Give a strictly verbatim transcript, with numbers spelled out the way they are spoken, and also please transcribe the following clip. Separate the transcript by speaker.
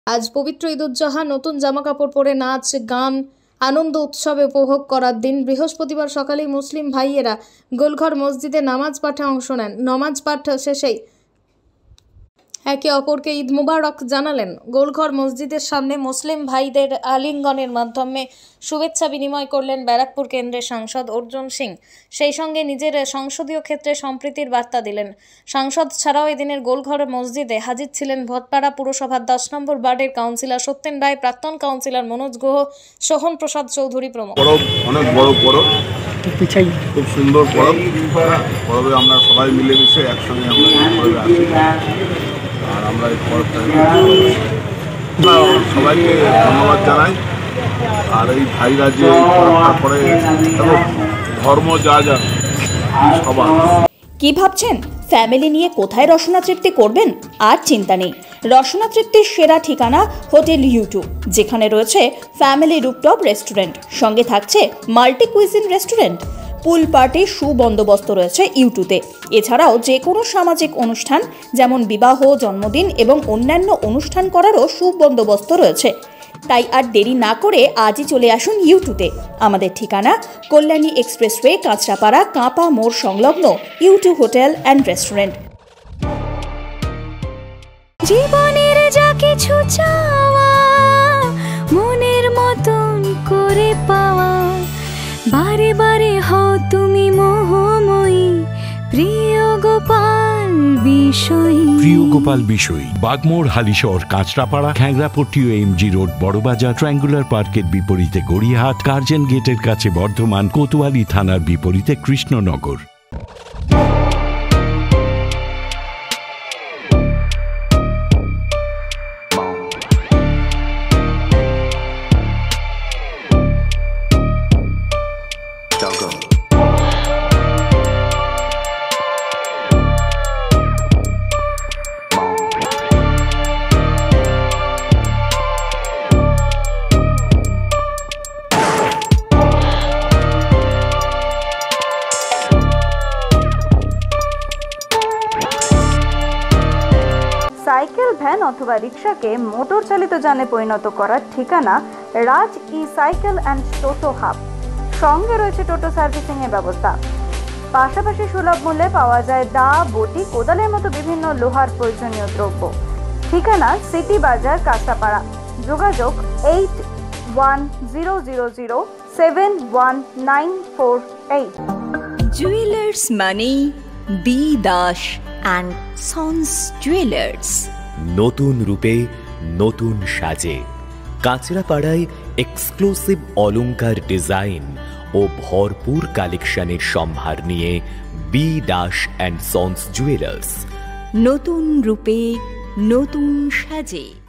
Speaker 1: আজ পবিত্র ঈদুজ্জোহা নতুন জামা কাপড় পরে নাচ গান আনন্দ উৎসবে উপভোগ করার দিন। বৃহস্পতিবার সকালেই মুসলিম ভাইয়েরা গোলঘর মসজিদে নামাজ পাঠে অংশ নেন। নামাজ পাঠ শেষেই একে অপরকে ঈদ মুবারক জানালেন। গোলঘর মসজিদের সামনে মুসলিম ভাইদের আলিঙ্গনের মাধ্যমে শুভেচ্ছা বিনিময় করলেন ব্যারাকপুর কেন্দ্রের সাংসদ অর্জুন সিং। সেই সঙ্গে নিজের সংসদীয় ক্ষেত্রে সম্প্রীতির বার্তা দিলেন। সাংসদ ছাড়াও এদিনের গোলঘর মসজিদে হাজির ছিলেন ভটপাড়া পুরসভার দশ নম্বর ওয়ার্ডের কাউন্সিলর সত্যেন রায়, প্রাক্তন কাউন্সিলর মনোজ গুহ, সোহন প্রসাদ চৌধুরী প্রমুখ।
Speaker 2: অনেক বড় পরব, খুব সুন্দর পরব। পরবে আমরা সবাই মিলেমিশে একসঙ্গে আমরা পরবে আসি, আর আমরা এই পরবটাকে সবাইকে ধন্যবাদ জানাই। আর এই ভাইরা যে তারপরে ধর্ম যা যা সবার
Speaker 3: কি ভাবছেন ফ্যামিলি নিয়ে কোথায় রসনা তৃপ্তি করবেন? আর চিন্তা নেই, রসনা তৃপ্তির সেরা ঠিকানা হোটেল ইউ টু, যেখানে রয়েছে ফ্যামিলি রুফটপ রেস্টুরেন্ট, সঙ্গে থাকছে মাল্টি কুইজিন রেস্টুরেন্ট। পুল পার্টির সুবন্দোবস্ত রয়েছে ইউটুতে। এছাড়াও যে কোনো সামাজিক অনুষ্ঠান যেমন বিবাহ, জন্মদিন এবং অন্যান্য অনুষ্ঠান করারও সুবন্দোবস্ত রয়েছে। তাই আর দেরি না করে আজই চলে আসুন ইউটুতে। আমাদের ঠিকানা কল্যাণী এক্সপ্রেসওয়ে, কাঁচরাপাড়া, কাঁপা মোড় সংলগ্ন ইউটু হোটেল অ্যান্ড রেস্টুরেন্ট।
Speaker 4: জীবনের যা কিছু চাওয়া মনের মতন করে পাওয়া, বারে বারে হও তুমি মোহময়ী, প্রিয় Gopal Bishoyi.
Speaker 5: Priyo Gopal Bishoyi, Bagmore, Halisahar, Kanchrapara, Khyangrapatti, MG road, Barabazar, triangular পার্কের বিপরীতে গড়িয়াহাট, কার্জন গেটের কাছে বর্ধমান, কোতোয়ালি থানার বিপরীতে কৃষ্ণনগর।
Speaker 6: সাইকেল, ভ্যান অথবা রিক্সাকে মোটর চালিত যানে পরিণত করার ঠিকানা Raj e cycle and toto hub. সঙ্গে রয়েছে টোটো সার্ভিসিং এর ব্যবস্থা। পাশাপাশি সুলভ মূল্যে পাওয়া যায় দা, বটি, কোদালের মতো বিভিন্ন লোহার প্রয়োজনীয় দ্রব্য। ঠিকানা সিটি বাজার, কাঁচরাপাড়া। যোগাযোগ eight one zero zero zero seven one nine four eight.
Speaker 3: Jewellers money B Das and sons jewellers.
Speaker 7: নতুন রূপে নতুন সাজে কাঁচরাপাড়ায় এক্সক্লুসিভ অলংকার ডিজাইন ও ভরপুর কালেকশনের সম্ভার নিয়ে B Das and sons jewellers.
Speaker 3: নতুন রূপে নতুন সাজে।